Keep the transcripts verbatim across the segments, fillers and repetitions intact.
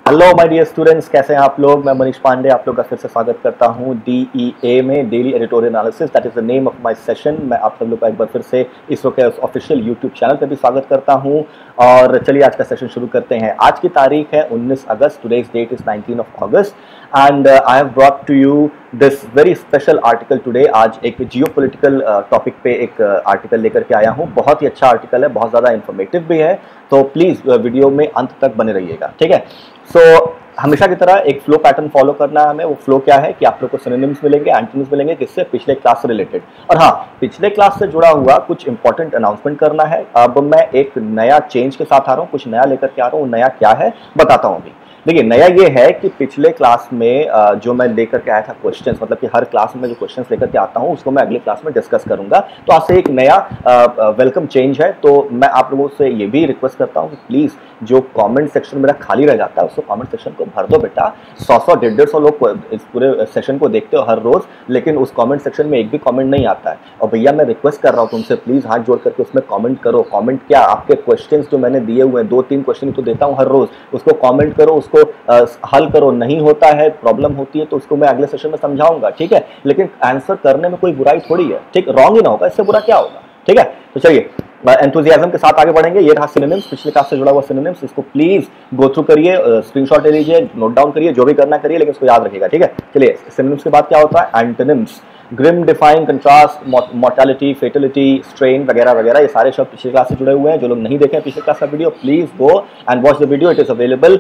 Hello my dear students, कैसे हैं आप लोग। मैं मनीष पांडे आप लोग का फिर से स्वागत करता हूं डी ई ए में, daily editorial analysis. That is the name of my session. मैं आप सब लोग का एक बार फिर से इसरो के ऑफिशियल यूट्यूब चैनल पर भी स्वागत करता हूं। और चलिए आज का सेशन शुरू करते हैं। आज की तारीख है उन्नीस अगस्त। Today's date is nineteen of August and I have brought to you this very special article today. आज एक जियोपॉलिटिकल टॉपिक पे एक आर्टिकल लेकर के आया हूँ। बहुत ही अच्छा आर्टिकल है, बहुत ज़्यादा इन्फॉर्मेटिव भी है, तो प्लीज़ वीडियो में अंत तक बने रहिएगा, ठीक है। सो so, हमेशा की तरह एक फ्लो पैटर्न फॉलो करना है हमें। वो फ्लो क्या है कि आप लोग को सिनोनिम्स मिलेंगे, एंटोनिम्स मिलेंगे, किससे? पिछले क्लास से रिलेटेड। और हाँ, पिछले क्लास से जुड़ा हुआ कुछ इंपॉर्टेंट अनाउंसमेंट करना है। अब मैं एक नया चेंज के साथ आ रहा हूँ, कुछ नया लेकर के आ रहा हूँ। नया क्या है बताता हूँ अभी। देखिए, नया ये है कि पिछले क्लास में जो मैं लेकर के आया था क्वेश्चंस, मतलब कि हर क्लास में जो क्वेश्चंस लेकर के आता हूँ उसको मैं अगले क्लास में डिस्कस करूंगा। तो आज से एक नया वेलकम चेंज है। तो मैं आप लोगों से ये भी रिक्वेस्ट करता हूँ कि प्लीज़ जो कमेंट सेक्शन मेरा खाली रह जाता है उसको कमेंट सेक्शन को भर दो बेटा। सौ सौ डेढ़ डेढ़ सौ लोग इस पूरे सेशन को देखते हो हर रोज़, लेकिन उस कमेंट सेक्शन में एक भी कमेंट नहीं आता है। और भैया मैं रिक्वेस्ट कर रहा हूँ तुमसे, प्लीज़ हाथ जोड़ करके उसमें कमेंट करो। कमेंट क्या, आपके क्वेश्चंस जो मैंने दिए हुए हैं, दो तीन क्वेश्चन तो देता हूँ हर रोज़, उसको कॉमेंट करो, उसको आ, हल करो। नहीं होता है, प्रॉब्लम होती है तो उसको मैं अगले सेशन में समझाऊंगा, ठीक है। लेकिन आंसर करने में कोई बुराई थोड़ी है, ठीक। रॉन्ग ही ना होगा, इससे बुरा क्या होगा, ठीक है। तो चलिए एंथुसियाज्म के साथ आगे बढ़ेंगे। ये रहा सिनोनिम्स, पिछले क्लास से जुड़ा हुआ सिनोनिम्स। इसको प्लीज गो थ्रू करिए, स्क्रीनशॉट ले लीजिए, नोट डाउन करिए, जो भी करना करिए, लेकिन इसको याद रखिएगा, ठीक है। चलिए सिनोनिम्स के बाद क्या होता है? Antonyms. Grim, define, contrast, mortality, fatality, strain वगैरह वगैरह, ये सारे शब्द पिछले क्लास से जुड़े हुए हैं। जो लोग नहीं देखे पिछले क्लास का video, please go and watch the video. It is available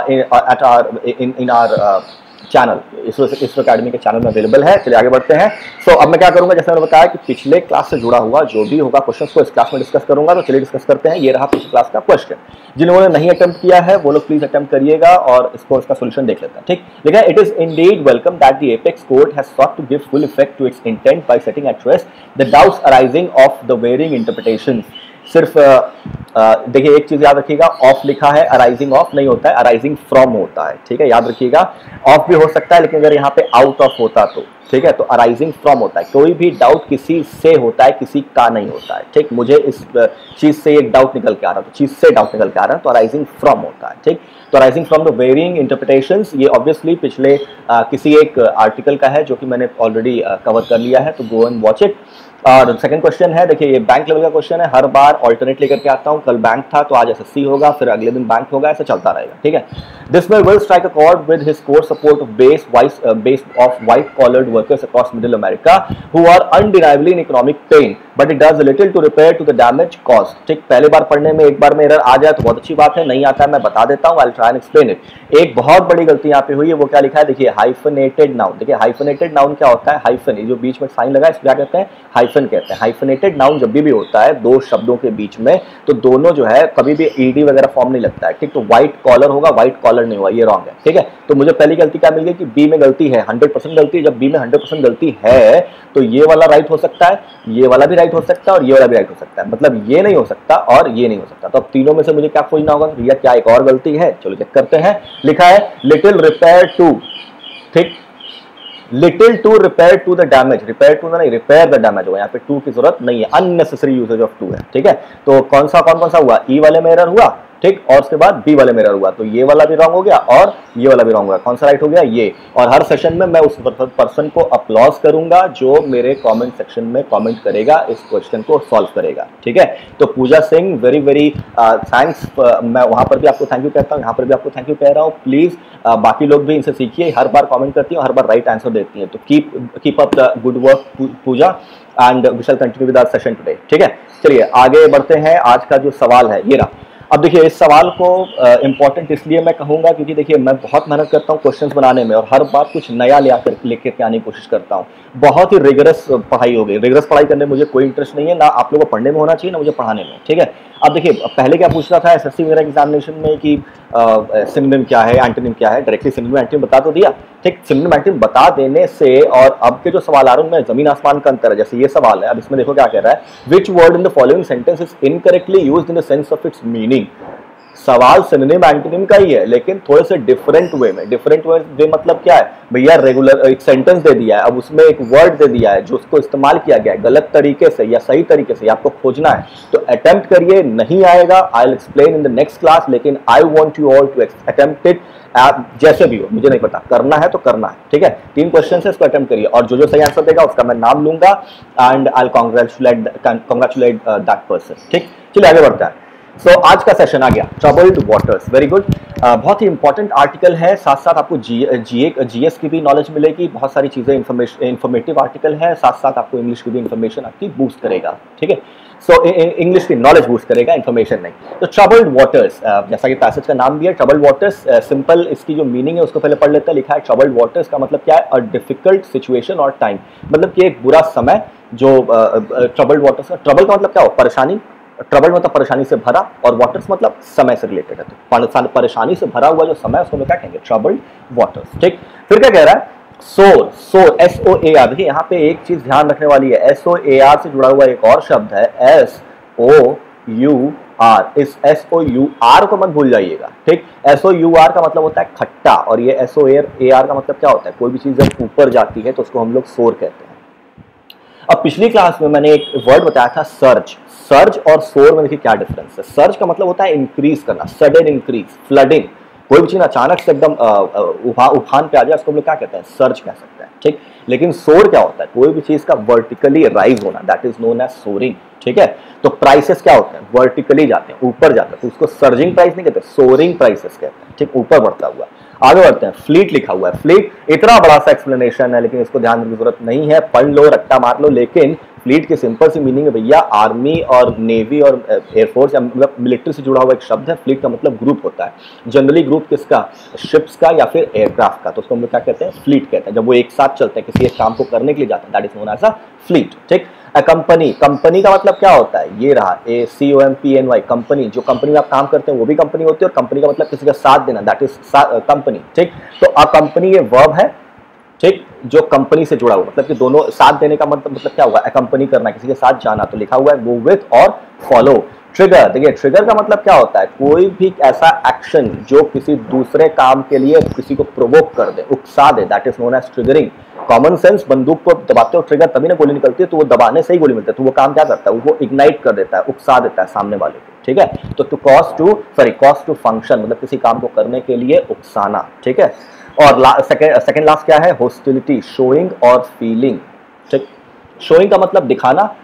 at our in in our channel, ISRO ISRO academy के चैनल में अवेलेबल है। चलिए आगे बढ़ते हैं। सो so, अब मैं क्या करूंगा, जैसे मैंने बताया कि पिछले क्लास से जुड़ा हुआ जो भी होगा क्वेश्चन को इस क्लास में डिस्कस करूंगा। तो चलिए डिस्कस करते हैं। ये रहा पिछले क्लास का क्वेश्चन। जिन्होंने नहीं अटेम्प्ट किया है वो लोग प्लीज अटेम्प्ट करिएगा और इसको इसका सोल्यूशन देख लेते हैं, ठीक। लिखा है, it is indeed welcome that the apex court has sought to give full effect to its intent by setting at rest the doubts arising of the varying interpretations। सिर्फ देखिए एक चीज याद रखिएगा, ऑफ लिखा है, अराइजिंग ऑफ नहीं होता है, अराइजिंग फ्रॉम होता है, ठीक है। याद रखिएगा, ऑफ भी हो सकता है लेकिन अगर यहाँ पे आउट ऑफ होता तो, ठीक है। तो अराइजिंग फ्रॉम होता है। कोई भी डाउट किसी से होता है, किसी का नहीं होता है, ठीक। मुझे इस चीज से एक डाउट निकल के आ रहा है तो चीज से डाउट निकल के आ रहा है, तो अराइजिंग फ्रॉम होता है, ठीक। तो arising from the varying interpretations, ये ऑब्वियसली पिछले आ, किसी एक आर्टिकल का है जो कि मैंने ऑलरेडी कवर कर लिया है, तो गो एंड वॉच इट। और सेकंड क्वेश्चन है, देखिए ये बैंक लेवल का क्वेश्चन है। हर बार ऑल्टरनेट लेकर के आता हूँ। कल बैंक था तो आज एसएससी होगा, फिर अगले दिन बैंक होगा, ऐसा चलता रहेगा, ठीक है। This will will strike a chord with his core support of base vice base of white collared workers across middle America who are undeniably in economic pain but it does little to repair to the damage cause, ठीक। पहले बार पढ़ने में एक बार में error आ जाए तो बहुत अच्छी बात है, नहीं आता है मैं बता देता हूँ। I will try and explain it. एक बहुत बड़ी गलती यहाँ पे हुई है, वो क्या लिखा है देखिए, हाइफनेटेड नाउन। देखिए हाइफनेटेड नाउन क्या होता है? हाइफन, ये जो बीच में साइन लगा है इसको क्या कहते हैं? हाइफन कहते हैं। हाइफनेटेड नाउन जब भी भी होता है दो शब्दों के बीच में, तो दोनों जो है कभी भी ईडी वगैरह फॉर्म नहीं लगता है, ठीक। तो व्हाइट कॉलर होगा, व्हाइट कॉलर नहीं हुआ, ये रॉन्ग है, ठीक है। तो मुझे पहली गलती क्या मिल गई कि बी में गलती है, हंड्रेड परसेंट गलती है। जब बी में हंड्रेड परसेंट गलती है तो ये वाला राइट हो सकता है, ये वाला भी राइट हो सकता है और ये वाला भी राइट हो सकता है, मतलब ये नहीं हो सकता और ये नहीं हो सकता। तो अब तीनों में से मुझे क्या खोजना होगा? भैया क्या एक और गलती है? चलो चेक करते हैं। लिखा है लिटिल रिपेयर टू, ठीक। Little to repair to the damage, repair to नहीं, रिपेयर द डैमेज होगा। यहाँ पे टू की जरूरत नहीं है, अननेसेसरी यूसेज ऑफ टू है, ठीक है। तो कौन सा कौन कौन सा हुआ? ई वाले में एरर हुआ, ठीक, और उसके बाद बी वाले में एरर हुआ, तो ये वाला भी रॉन्ग हो गया और ये वाला भी रॉन्ग हुआ। कौन सा राइट हो गया? ये। और हर सेशन में मैं उस पर्सन को अपलॉज करूंगा जो मेरे कमेंट सेक्शन में कमेंट करेगा, इस क्वेश्चन को सॉल्व करेगा, ठीक है। तो Pooja Singh, very very thanks. मैं वहां पर भी आपको थैंक यू कहता हूँ, यहाँ पर भी आपको थैंक यू कह रहा हूँ। प्लीज uh, बाकी लोग भी इनसे सीखिए, हर बार कमेंट करती हैं, हर बार राइट आंसर देती हैं। तो keep keep up the good work Pooja and we shall continue with our session today, ठीक है। चलिए आगे बढ़ते हैं। आज का जो सवाल है ये रहा। अब देखिए इस सवाल को इंपॉर्टेंट uh, इसलिए मैं कहूँगा क्योंकि देखिए मैं बहुत मेहनत करता हूँ क्वेश्चंस बनाने में और हर बार कुछ नया ले आकर लेकर के आने की कोशिश करता हूँ। बहुत ही रिगरस पढ़ाई हो गई। रिगरस पढ़ाई करने में मुझे कोई इंटरेस्ट नहीं है, ना आप लोगों को पढ़ने में होना चाहिए ना मुझे पढ़ाने में, ठीक है। अब देखिए पहले क्या पूछता था एसएससी वगैरह एग्जामिनेशन में कि सिनोनिम क्या है, एंटोनिम क्या है। डायरेक्टली सिनोनिम एंटोनिम बता तो दिया, ठीक। सिनोनिम एंटोनिम बता देने से और अब के जो सवाल आ रहे हैं उनमें जमीन आसमान का अंतर है। जैसे ये सवाल है, अब इसमें देखो क्या कह रहा है, which word in the following sentence is incorrectly used in the sense of its meaning. सवाल सिनोनिम एंटोनिम का ही है, लेकिन थोड़े से डिफरेंट वे में। डिफरेंट वे मतलब क्या है भैया, रेगुलर एक सेंटेंस दे दिया है, अब उसमें एक वर्ड दे दिया है जो उसको इस्तेमाल किया गया है गलत तरीके से या सही तरीके से, आपको खोजना है तो अटेम्प्ट करिए। नहीं आएगा I will explain in the next class, लेकिन I want you all to attempt it. आप जैसे भी हो, मुझे नहीं पता, करना है तो करना है, ठीक है। तीन क्वेश्चन है, इसको अटेम्प्ट करिए और जो जो सही आंसर देगा उसका मैं नाम लूंगा and I will congratulate congratulate that person, ठीक। चलिए आगे बढ़ता है। सो so, आज का सेशन आ गया ट्रबल्ड वाटर्स, वेरी गुड। बहुत ही इंपॉर्टेंट आर्टिकल है, साथ साथ आपको जी जी जीएस की भी नॉलेज मिलेगी, बहुत सारी चीजें इंफॉर्मेशन इंफॉर्मेटिव आर्टिकल है, साथ साथ आपको इंग्लिश की भी इंफॉर्मेशन आपकी बूस्ट करेगा, ठीक है। सो इंग्लिश की नॉलेज बूस्ट करेगा, इंफॉर्मेशन नहीं। तो ट्रबल्ड वाटर्स, जैसा कि पैसेज का नाम भी है ट्रबल्ड वाटर्स, सिंपल इसकी जो मीनिंग है उसको पहले पढ़ लेते हैं। लिखा है ट्रबल्ड वाटर्स का मतलब क्या है, अ डिफिकल्ट सिचुएशन और टाइम, मतलब कि एक बुरा समय जो ट्रबल्ड वाटर्स का, ट्रबल का मतलब क्या हो, परेशानी, ट्रबल मतलब परेशानी से भरा, और वाटर्स मतलब समय से रिलेटेड है, तो परेशानी से भरा हुआ जो समय उसको क्या कहेंगे, ट्रबल्ड वाटर्स, ठीक। फिर क्या कह रहा है, सोर, सोर एस ओ ए आर, देखिए यहाँ पे एक चीज ध्यान रखने वाली है, एस ओ ए आर से जुड़ा हुआ एक और शब्द है एस ओ यू आर, इस एस ओ यू आर को मत भूल जाइएगा, ठीक। एस ओ यू आर का मतलब होता है खट्टा, और ये एस ओ ए आर का मतलब क्या होता है, कोई भी चीज जब ऊपर जाती है तो उसको हम लोग सोर कहते हैं। अब पिछली क्लास में मैंने एक वर्ड बताया था सर्ज, सर्ज और सोर में देखिए क्या डिफरेंस है। सर्ज का मतलब होता है इंक्रीज करना, सडन इंक्रीज, फ्लडिंग, कोई भी चीज अचानक से एकदम उफान पे आ जाए उसको हम लोग क्या कहते हैं, सर्ज कह सकते हैं, ठीक। लेकिन सोर क्या होता है, कोई भी चीज का वर्टिकली राइज होना, that is known as soaring, ठीक है। तो प्राइसेस क्या होते हैं, वर्टिकली जाते हैं, ऊपर जाते हैं, तो उसको सर्जिंग प्राइस नहीं कहते, सोरिंग प्राइसेस कहते हैं, ठीक, ऊपर बढ़ता हुआ। आगे बढ़ते हैं, फ्लीट लिखा हुआ है, फ्लीट इतना बड़ा सा एक्सप्लेनेशन है लेकिन इसको ध्यान देने की जरूरत नहीं है, पढ़ लो, रट्टा मार लो, लेकिन फ्लीट की सिंपल सी मीनिंग है भैया, आर्मी और नेवी और एयरफोर्स या मतलब मिलिट्री से जुड़ा हुआ एक शब्द है। फ्लीट का मतलब ग्रुप होता है, जनरली ग्रुप किसका, शिप्स का या फिर एयरक्राफ्ट का, तो उसको हम लोग क्या कहते हैं, फ्लीट कहते हैं। जब वो एक साथ चलते हैं किसी एक काम को करने के लिए जाते हैं, that is known as a fleet, ठीक। अ कंपनी, कंपनी का मतलब क्या होता है, ये रहा A C O M P N Y, company, जो कंपनी में आप काम करते हैं वो भी कंपनी होती है, और कंपनी का मतलब किसी का साथ देना, दैट इज कंपनी, ठीक। तो अ कंपनी ये वर्ब है, ठीक, जो कंपनी से जुड़ा हुआ, मतलब कि दोनों साथ देने का मतलब मतलब क्या हुआ, अकंपनी करना, किसी के साथ जाना, तो लिखा हुआ है गो विथ और फॉलो। ट्रिगर, देखिए ट्रिगर का मतलब क्या होता है, कोई भी ऐसा एक्शन जो किसी दूसरे काम के लिए किसी को प्रोवोक कर दे, उकसा दे, that is known as triggering. Common sense, बंदूक को दबाते हो ट्रिगर तभी ना गोली निकलती है, तो वो दबाने से ही गोली मिलती है, तो वो काम क्या करता है, वो इग्नाइट कर देता है, उकसा देता है सामने वाले को, ठीक है। तो to cause to sorry cause to function, मतलब किसी काम को करने के लिए उकसाना, ठीक है। और सेकंड सेकंड लास्ट क्या है, होस्टिलिटी, शोइंग और फीलिंग, ठीक। शोइंग का मतलब दिखाना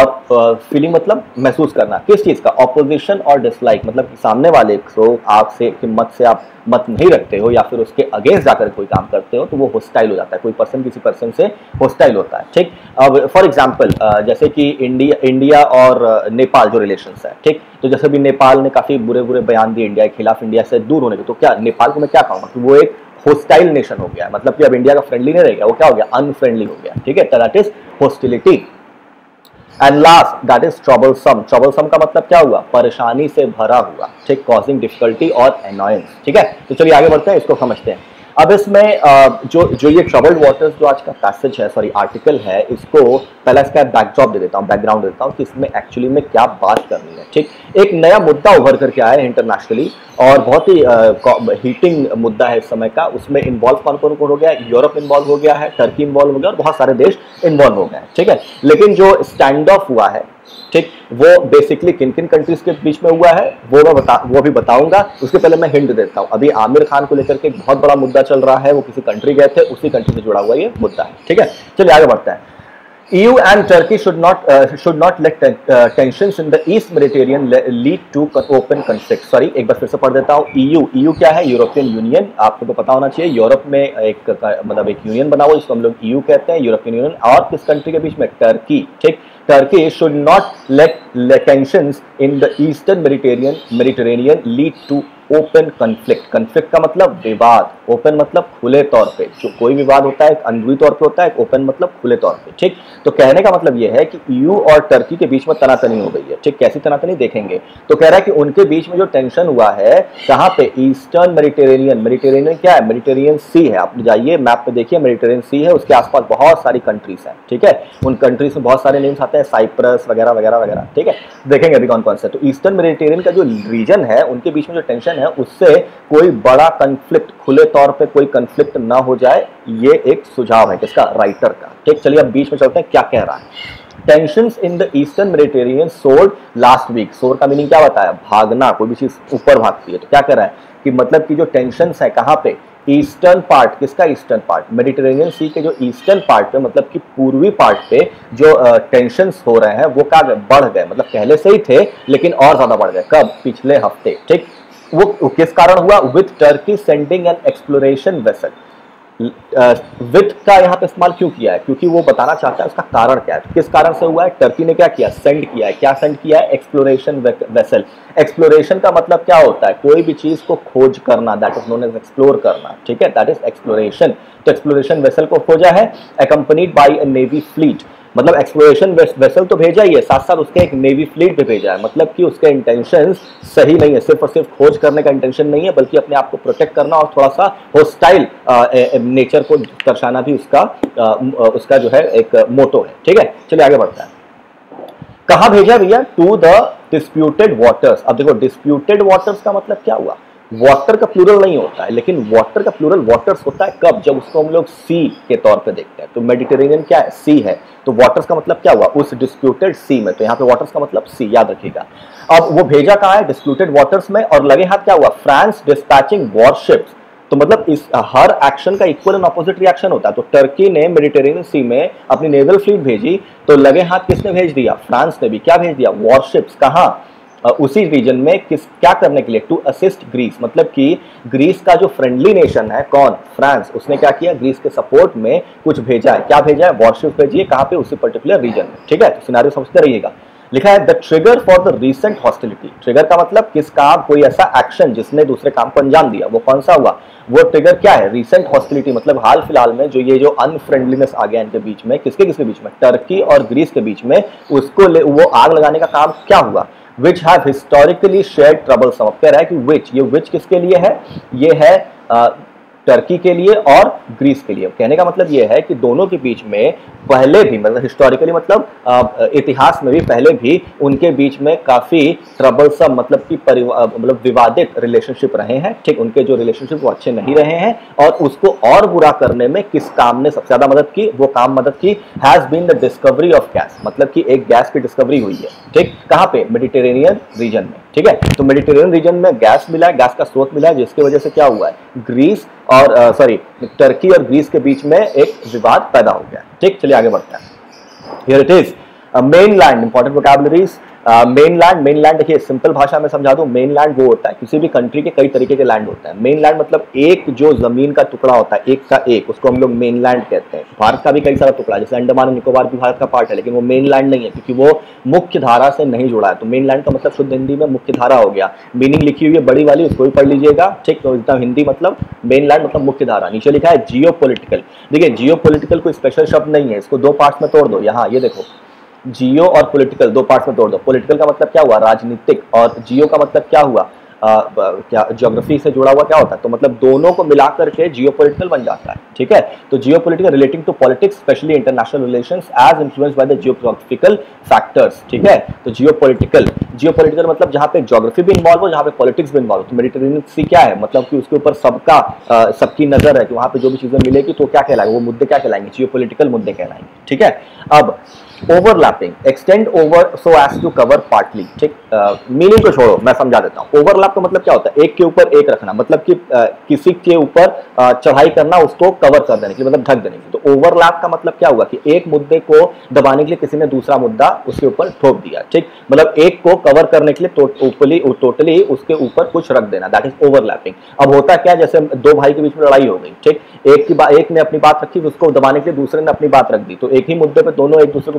और फीलिंग uh, मतलब महसूस करना, किस चीज का, ऑपोजिशन और डिसलाइक, मतलब सामने वाले को आपसे कि मत से आप मत नहीं रखते हो या फिर उसके अगेंस्ट जाकर कोई काम करते हो तो वो होस्टाइल हो जाता है, कोई पर्सन किसी पर्सन से होस्टाइल होता है, ठीक। अब फॉर एग्जांपल जैसे कि इंडिया इंडिया और नेपाल जो रिलेशंस है, ठीक, तो जैसे भी नेपाल ने काफी बुरे बुरे बयान दिए इंडिया के खिलाफ, इंडिया से दूर होने के, तो क्या नेपाल को मैं क्या कहूँगा कि वो एक होस्टाइल नेशन हो गया, मतलब कि अब इंडिया का फ्रेंडली नहीं रहेगा, वो क्या हो गया, अनफ्रेंडली हो गया, ठीक है, that is hostility. And last that is troublesome, troublesome का मतलब क्या हुआ, परेशानी से भरा हुआ, ठीक, कॉजिंग डिफिकल्टी और एनॉयंस, ठीक है। तो चलिए आगे बढ़ते हैं, इसको समझते हैं। अब इसमें जो जो ये ट्रबल्ड वाटर्स जो आज का पैसेज है, सॉरी आर्टिकल है, इसको पहला इसका बैकड्रॉप दे देता हूँ, बैकग्राउंड दे देता हूँ कि इसमें एक्चुअली में क्या बात करनी है, ठीक। एक नया मुद्दा उभर करके आया है इंटरनेशनली और बहुत ही हीटिंग मुद्दा है इस समय का, उसमें इन्वॉल्व कौन कौन कौन हो गया है, यूरोप इन्वॉल्व हो गया है, टर्की इन्वॉल्व हो गया और बहुत सारे देश इन्वॉल्व हो गए हैं, ठीक है। लेकिन जो स्टैंड ऑफ हुआ है, ठीक, वो बेसिकली किन किन कंट्रीज के बीच में हुआ है वो मैं बता वो भी बताऊंगा। उसके पहले मैं हिंट देता हूं, अभी आमिर खान को लेकर के एक बहुत बड़ा मुद्दा चल रहा है, वो किसी कंट्री गए थे, उसी कंट्री से जुड़ा हुआ ये मुद्दा है, ठीक है। चलिए आगे बढ़ते हैं। E U and Turkey should not uh, should not let ten, uh, tensions in the East Mediterranean lead to open conflict. Sorry, एक बार फिर से पढ़ देता हूँ। E U, E U क्या है? यूरोपियन यूनियन, आपको तो पता होना चाहिए। यूरोप में एक मतलब एक यूनियन बना हुआ जिसको हम लोग E U कहते हैं, यूरोपियन यूनियन। और किस कंट्री के बीच में? टर्की, ठीक। Turkey should not let, let tensions in the Eastern Mediterranean Mediterranean lead to open conflict. Conflict का मतलब विवाद, ओपन मतलब खुले तौर पे, जो कोई विवाद होता है एक अनरूही तौर पे होता है, एक ओपन मतलब खुले तौर पे, ठीक। तो कहने का मतलब यह है कि ईयू और टर्की के बीच में तनातनी हो गई है, ठीक। कैसी तनातनी देखेंगे, तो कह रहा है कि उनके बीच में जो टेंशन हुआ है कहां पे, ईस्टर्न मेडिटेरेनियन, मेडिटेरेनियन क्या है, मेडिटेरेनियन सी है, आप जाइए मैप पे देखिए मेडिटेरेनियन सी है, उसके आसपास बहुत सारी कंट्रीज हैं, ठीक है। उन कंट्रीज में बहुत सारे नेम्स आते हैं, साइप्रस वगैरह वगैरह वगैरह, ठीक है। देखेंगे अभी कौन कौन से। तो ईस्टर्न मेडिटेरेनियन का जो रीजन है उनके बीच में जो टेंशन है उससे कोई बड़ा कंफ्लिक्ट, खुले तौर पे कोई कंफ्लिक्ट ना हो जाए, ये एक सुझाव है किसका, राइटर का, ठीक। चलिए अब बीच में चलते हैं क्या कह रहा है। Tensions in the eastern Mediterranean soared last week. Soar का मीनिंग क्या बताया, भागना, कोई भी चीज ऊपर भागती है। तो क्या कह रहा है कि मतलब कि जो टेंशंस है कहां पे, ईस्टर्न पार्ट, किसका ईस्टर्न पार्ट, मेडिटेरेनियन सी के जो ईस्टर्न पार्ट पे, मतलब कि पूर्वी पार्ट पे जो टेंशंस uh, हो रहे हैं वो क्या बढ़ गए, मतलब पहले से ही थे लेकिन और ज्यादा बढ़ गए। कब, पिछले हफ्ते, ठीक। वो, वो किस कारण हुआ, with Turkey sending an exploration vessel. With का यहाँ पे इस्तेमाल क्यों किया है, क्योंकि वो बताना चाहता है उसका कारण क्या है। तो किस कारण से हुआ है, टर्की ने क्या किया, सेंड किया है, क्या सेंड किया है, एक्सप्लोरेशन वेसल। एक्सप्लोरेशन का मतलब क्या होता है, कोई भी चीज को खोज करना, that is known as explore करना, ठीक है, दैट इज एक्सप्लोरेशन। तो एक्सप्लोरेशन वेसल को खोजा है, accompanied by a navy fleet, मतलब एक्सप्लोरेशन वेसल तो भेजा ही है, साथ साथ उसके एक नेवी फ्लीट भी भेजा है, मतलब कि उसके इंटेंशंस सही नहीं है, सिर्फ और सिर्फ खोज करने का इंटेंशन नहीं है, बल्कि अपने आप को प्रोटेक्ट करना और थोड़ा सा होस्टाइल नेचर को दर्शाना भी उसका आ, उसका जो है एक मोटो है, ठीक है। चलिए आगे बढ़ता है। कहां भेजा भैया, टू द डिस्प्यूटेड वाटर्स। अब देखो डिस्प्यूटेड वाटर्स का मतलब क्या हुआ, वाटर का प्लूरल नहीं होता है, लेकिन वाटर का प्लूरल वाटर्स होता है कब, जब उसको हम लोग सी के तौर पे देखते हैं। तो मेडिटेरेनियन क्या है, सी है, तो वाटर्स का मतलब क्या हुआ, उस डिस्प्यूटेड सी में। तो यहाँ पे वाटर्स का मतलब सी, याद रखिएगा। अब वो भेजा कहाँ है, डिस्प्यूटेड वाटर्स में, और लगे हाथ क्या हुआ, फ्रांस डिस्पैचिंग वॉरशिप्स। तो मतलब इस हर एक्शन का इक्वल एंड ऑपोजिट रिएक्शन होता है। तो टर्की ने मेडिटेरेनियन सी में अपनी नेवल फ्लीट भेजी, तो लगे हाथ किसने भेज दिया, फ्रांस ने भी क्या भेज दिया, वॉरशिप्स। कहाँ, उसी रीजन में, किस, क्या करने के लिए, टू असिस्ट ग्रीस, मतलब कि ग्रीस का जो फ्रेंडली नेशन है कौन, फ्रांस, उसने क्या किया, ग्रीस के सपोर्ट में कुछ भेजा है। क्या भेजा है, वॉरशिप भेजी है, कहां पे, उसी पर्टिकुलर रीजन में, ठीक है। तो सिनेरियो समझते रहिएगा। लिखा है the trigger for the recent hostility. Trigger का मतलब किस काम, कोई ऐसा एक्शन जिसने दूसरे काम को अंजाम दिया, वो कौन सा हुआ, वो ट्रिगर क्या है, रीसेंट हॉस्टिलिटी, मतलब हाल फिलहाल में जो ये जो अनफ्रेंडलीनेस आ गया इनके बीच में, किसके किसके बीच में, टर्की और ग्रीस के बीच में, उसको वो आग लगाने का काम क्या हुआ, which have historically shared troublesome। अब कह रहा है कि which, ये which किसके लिए है, ये है आ, टर्की के लिए और ग्रीस के लिए। कहने का मतलब ये है कि दोनों के बीच में पहले भी, मतलब हिस्टोरिकली मतलब इतिहास में भी पहले भी उनके बीच में काफी ट्रबलसम, मतलब कि मतलब विवादित रिलेशनशिप रहे हैं, ठीक। उनके जो रिलेशनशिप वो अच्छे नहीं रहे हैं, और उसको और बुरा करने में किस काम ने सबसे ज्यादा मदद की, वो काम मदद की has been the discovery of gas, मतलब कि एक गैस की डिस्कवरी हुई है, ठीक। कहां पे, मेडिटेरेनियन रीजन में, ठीक है। तो मेडिटेरेनियन रीजन में गैस मिला है, गैस का स्रोत मिला है, जिसकी वजह से क्या हुआ है, ग्रीस और सॉरी टर्की और ग्रीस के बीच में एक विवाद पैदा हो गया, ठीक। चलिए आगे बढ़ते हैं। Here it is mainland, important vocabularies. Mainland, mainland देखिए सिंपल भाषा में समझा दूं, मेनलैंड वो होता है, किसी भी कंट्री के कई तरीके के लैंड होते हैं। मेनलैंड मतलब एक जो जमीन का टुकड़ा होता है, एक का एक, उसको हम लोग मेनलैंड कहते हैं। भारत का भी कई सारा टुकड़ा, जैसे अंडमान और निकोबार भी भारत का पार्ट है, लेकिन वो मेनलैंड नहीं है क्योंकि वो मुख्य धारा से नहीं जुड़ा है। तो मेनलैंड का मतलब शुद्ध हिंदी में मुख्य धारा हो गया। मीनिंग लिखी हुई है बड़ी वाली, उसको भी पढ़ लीजिएगा, ठीक। तो इतना हिंदी मतलब मेनलैंड मतलब मुख्य धारा। नीचे लिखा है जियो पोलिटिकल। देखिए जियो पोलिटिकल कोई स्पेशल शब्द नहीं है, इसको दो पार्ट में तोड़ दो। यहाँ ये देखो, जियो और पॉलिटिकल दो पार्ट्स में तोड़ दो। पॉलिटिकल का मतलब क्या हुआ, राजनीतिक, और जियो का मतलब क्या हुआ, आ, क्या ज्योग्राफी से जुड़ा हुआ क्या होता है। तो मतलब दोनों को मिलाकर के जियोपॉलिटिकल बन जाता है, ठीक है। तो geopolitical relating to politics, especially international relations as influenced by the geographical factors, ठीक है। तो जियोपॉलिटिकल, जियोपॉलिटिकल मतलब जहां पे ज्योग्राफी भी इन्वॉल्व हो, जहां पे पॉलिटिक्स भी इन्वॉल्व हो। तो मेडिटेरेनियन सी क्या है, मतलब कि उसके ऊपर सबका सबकी नजर है कि वहां पे जो भी चीजें मिलेगी तो क्या कहलाएगा, वो मुद्दे क्या कहलाएंगे, जियोपॉलिटिकल मुद्दे कहलाएंगे, ठीक है। अब overlapping, extend over so as to cover partly, ठीक। मीनिंग को छोड़ो, मैं समझा देता हूं। ओवरलैप का मतलब क्या होता है, एक के ऊपर एक रखना, मतलब कि uh, किसी के ऊपर uh, चढ़ाई करना, उसको कवर कर देने के लिए, मतलब ढक देने के लिए। तो ओवरलैप का मतलब क्या हुआ कि एक मुद्दे को दबाने के लिए किसी ने दूसरा मुद्दा उसके ऊपर ठोक दिया, ठीक। मतलब एक को कवर करने के लिए टोटली टोटली उसके ऊपर कुछ रख देना, दैट इज ओवरलैपिंग। अब होता क्या, जैसे दो भाई के बीच में लड़ाई हो गई, ठीक। एक की बात, एक ने अपनी बात रखी, उसको दबाने के लिए दूसरे ने अपनी बात रख दी, तो एक ही मुद्दे पे दोनों एक दूसरे को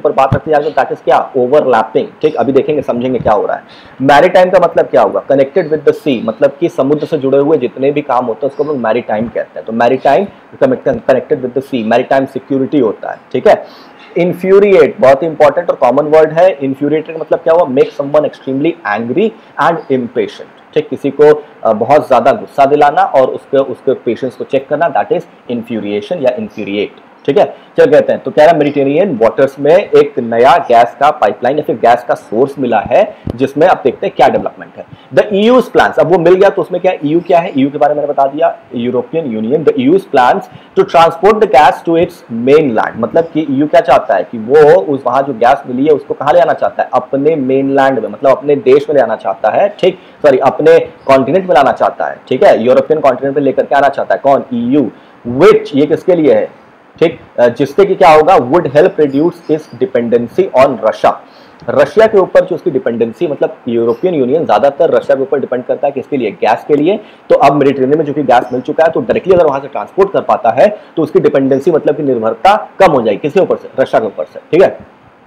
ऊपर बात रखते जाएंगे, दैट इज क्या, ओवरलैपिंग। ठीक, अभी देखेंगे समझेंगे क्या हो रहा है। मैरीटाइम का मतलब क्या होगा, कनेक्टेड विद द सी, मतलब कि समुद्र से जुड़े हुए जितने भी काम होते हैं उसको हम लोग मैरीटाइम कहते हैं। तो maritime connected with the sea, maritime security होता है। ठीक है। इन्फ्यूरिएट बहुत इंपॉर्टेंट और कॉमन वर्ड है। इन्फ्यूरिएट का मतलब क्या हुआ, make someone extremely angry and impatient. ठीक, किसी को बहुत ज्यादा गुस्सा दिलाना और उसके उसके पेशेंस को चेक करना, दैट इज इन्फ्यूरिएशन या इन्फ्यूरिएट। ठीक है, चल कहते हैं। तो कह रहा है मेडिटेरेनियन वाटर्स में एक नया गैस का पाइपलाइन या फिर गैस का सोर्स मिला है, जिसमें अब देखते हैं क्या डेवलपमेंट है। द ईयूज प्लान्स, अब वो मिल गया तो उसमें क्या, ईयू क्या है, ईयू के बारे में मैंने बता दिया, European union. The EU's plans to transport the gas to its mainland, मतलब कि ईयू क्या चाहता है कि वो उस वहां जो गैस मिली है उसको कहां ले आना चाहता है, अपने मेन लैंड में, मतलब अपने देश में ले आना चाहता है। ठीक, सॉरी अपने कॉन्टिनेंट में लाना चाहता है। ठीक है, यूरोपियन कॉन्टिनेंट में लेकर के आना चाहता है। कौन, ईयू। विच, ये किसके लिए है, ठीक, जिससे कि क्या होगा, would help reduce its dependency on Russia, Russia के ऊपर जो उसकी डिपेंडेंसी, मतलब यूरोपियन यूनियन ज्यादातर रशिया के ऊपर डिपेंड करता है किसके लिए, गैस के लिए। तो अब मेडिटेरेनियन में जो कि गैस मिल चुका है तो डायरेक्टली अगर वहां से ट्रांसपोर्ट कर पाता है तो उसकी डिपेंडेंसी मतलब कि निर्भरता कम हो जाएगी, किसके ऊपर से, रशिया के ऊपर से। ठीक है,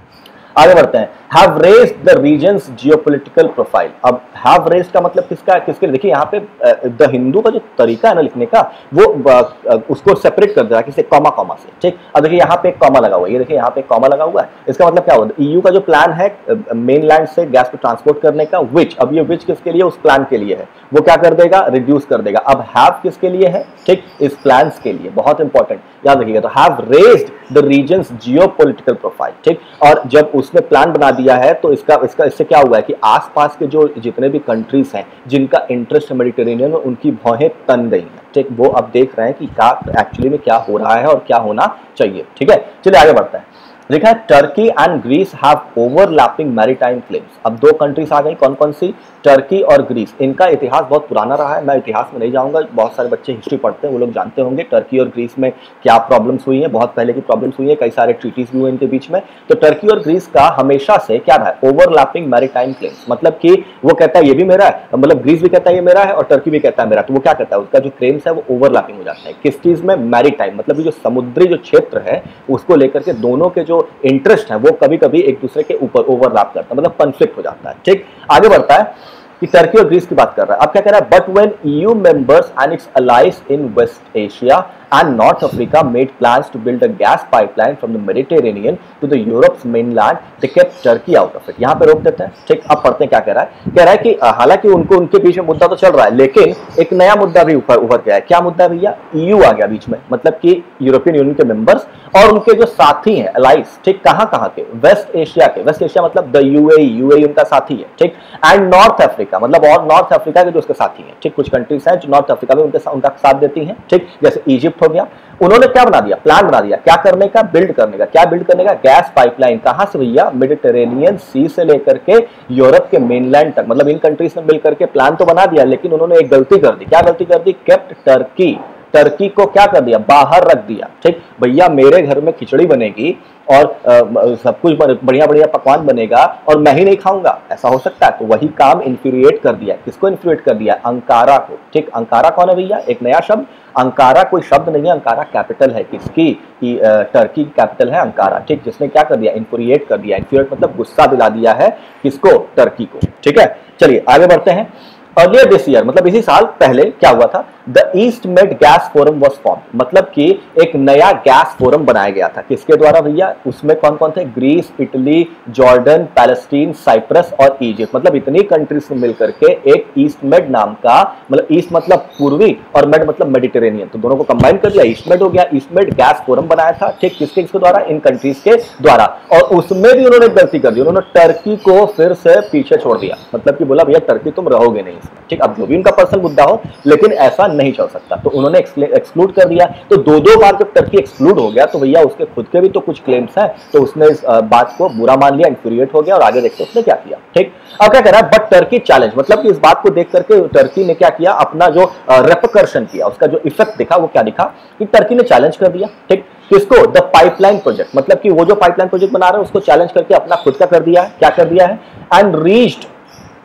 आगे बढ़ते हैं। Have raised the region's geopolitical profile. अब हैव रेज्ड का मतलब किसका, किसके लिए, देखिए यहाँ पे द हिंदू का जो तरीका है ना लिखने का, वो उसको सेपरेट कर दिया किसी कॉमा कॉमा से। ठीक, अब देखिए यहाँ पे एक कॉमा लगा हुआ है, ये देखिए यहाँ पे एक कॉमा लगा हुआ है, इसका मतलब क्या होगा, ईयू का जो प्लान है मेनलैंड से गैस को ट्रांसपोर्ट करने का, विच, अब ये विच किसके लिए, उस प्लान के लिए है, वो क्या कर देगा, रिड्यूस कर देगा। अब हैव किसके लिए है, ठीक, इस प्लान के लिए, बहुत इंपॉर्टेंट याद रखिएगा। तो have raised the region's geopolitical profile. ठीक, और जब उसने प्लान बना दिया है तो इसका इसका इससे क्या हुआ है कि आसपास के जो जितने भी कंट्रीज हैं जिनका इंटरेस्ट है मेडिटेरेनियन में, उनकी भौहें तन गई हैं। ठीक, वो अब देख रहे हैं कि क्या एक्चुअली में क्या हो रहा है और क्या होना चाहिए। ठीक है, चलिए आगे बढ़ते हैं। लिखा है Turkey and Greece have overlapping maritime claims. अब दो कंट्रीज आ गई, कौन कौन सी, टर्की और ग्रीस। इनका इतिहास बहुत पुराना रहा है, मैं इतिहास में नहीं जाऊंगा, बहुत सारे बच्चे हिस्ट्री पढ़ते हैं वो लोग जानते होंगे टर्की और ग्रीस में क्या प्रॉब्लम्स हुई हैं, बहुत पहले की प्रॉब्लम्स हुई है, कई सारे ट्रीटीज भी हुए इनके बीच में। तो टर्की और ग्रीस का हमेशा से क्या रहा है, ओवरलैपिंग मैरीटाइम क्लेम्स, मतलब कि वो कहता है ये भी मेरा है, मतलब ग्रीस भी कहता है ये मेरा है और टर्की भी कहता है मेरा, तो वो क्या कहता है, उसका जो क्लेम्स है वो ओवरलैपिंग हो जाता है। किस चीज में, मैरीटाइम, मतलब जो समुद्री जो क्षेत्र है उसको लेकर के दोनों के जो इंटरेस्ट है वो कभी कभी एक दूसरे के ऊपर ओवरलैप करता है, मतलब कॉन्फ्लिक्ट हो जाता है। ठीक, आगे बढ़ता है कि टर्की और ग्रीस की बात कर रहा है। अब क्या कह रहा है, but when EU members and its allies in west Asia and North Africa made plans to build a gas pipeline from the Mediterranean to the Europe's mainland, they kept Turkey out of it। यहाँ पे रोक देते हैं। ठीक, अब पढ़ते हैं क्या कह रहा है, कह रहा है कि हालांकि उनको उनके बीच में मुद्दा तो चल रहा है, लेकिन एक नया मुद्दा भी ऊपर उभर गया है। क्या मुद्दा है भैया, ईयू आ गया बीच में, मतलब कि यूरोपियन यूनियन के मेंबर्स और उनके जो साथी हैं अलाइज, ठीक, कहाँ कहाँ के, वेस्ट एशिया के, वेस्ट एशिया मतलब द यूएई, यूएई उनका साथी है। ठीक, एंड नॉर्थ अफ्रीका, मतलब और नॉर्थ अफ्रीका के जो उसके साथी हैं। ठीक, कुछ कंट्रीज हैं जो नॉर्थ अफ्रीका में उनके उनका साथ देती हैं। ठीक, जैसे इजिप्ट हो गया। उन्होंने क्या बना दिया, प्लान बना दिया, क्या करने का, बिल्ड करने का। क्या बिल्ड करने का, गैस पाइपलाइन, कहां से भैया, मेडिटेरेनियन सी से लेकर के यूरोप के मेनलैंड तक, मतलब इन कंट्रीज ने मिलकर के प्लान तो बना दिया, लेकिन उन्होंने एक गलती कर दी। क्या गलती कर दी, केप्ट टर्की, टर्की को क्या कर दिया, बाहर रख दिया। ठीक, भैया मेरे घर में खिचड़ी बनेगी और आ, सब कुछ बढ़िया बढ़िया पकवान बनेगा और मैं ही नहीं खाऊंगा, ऐसा हो सकता है। तो वही काम इन्फ्यूरिएट कर दिया, किसको इन्फ्यूरिएट कर दिया, अंकारा को। ठीक, अंकारा कौन है भैया, एक नया शब्द, अंकारा कोई शब्द नहीं है, अंकारा कैपिटल है किसकी, टर्की की कैपिटल है अंकारा। ठीक, जिसने क्या कर दिया, इन्फ्यूरिएट कर दिया। इन्फ्यूरिएट मतलब गुस्सा दिला दिया है, किसको, टर्की को। ठीक है, चलिए आगे बढ़ते हैं। अर्लियर दिस ईयर, मतलब इसी साल पहले क्या हुआ था, the East Med Gas Forum was form, मतलब कि एक नया गैस फोरम बनाया गया था, किसके द्वारा भैया, उसमें कौन कौन थे, Greece, Italy, Jordan, Palestine, Cyprus और इजिप्ट, मतलब इतनी कंट्रीज ने मिलकर के एक ईस्ट मेड नाम का, मतलब ईस्ट मतलब पूर्वी और मेड मतलब मेडिटेरेनियन, तो दोनों को कंबाइन कर दिया, ईस्ट मेड हो गया। ईस्ट मेड गैस फोरम बनाया था। ठीक, किसके किसके द्वारा, इन कंट्रीज के द्वारा। और उसमें भी उन्होंने गलती कर दी, उन्होंने टर्की को फिर से पीछे छोड़ दिया, मतलब कि बोला भैया टर्की तुम रहोगे नहीं इसमें। ठीक, अब जो भी उनका पर्सनल मुद्दा हो, लेकिन ऐसा नहीं चल सकता, तो उन्होंने एक्सक्लूड कर दिया। तो दो दो बार जब टर्की एक्सक्लूड हो गया तो भैया उसके खुद के भी तो कुछ क्लेम्स हैं, तो उसने इस बात को बुरा मान लिया, इन्फ्यूरिएट हो गया और आगे देखते उसने क्या किया। ठीक, अब क्या कह रहा है, बट टर्की चैलेंज, मतलब कि इस बात को देख करके टर्की ने क्या किया, अपना जो रेपकर्शन किया, उसका जो इफेक्ट दिखा वो क्या दिखा कि टर्की ने चैलेंज कर दिया। ठीक, किसको, द पाइपलाइन प्रोजेक्ट, मतलब कि वो जो पाइपलाइन प्रोजेक्ट बना रहे हैं उसको चैलेंज करके अपना खुद का कर दिया है, क्या कर दिया है, and reached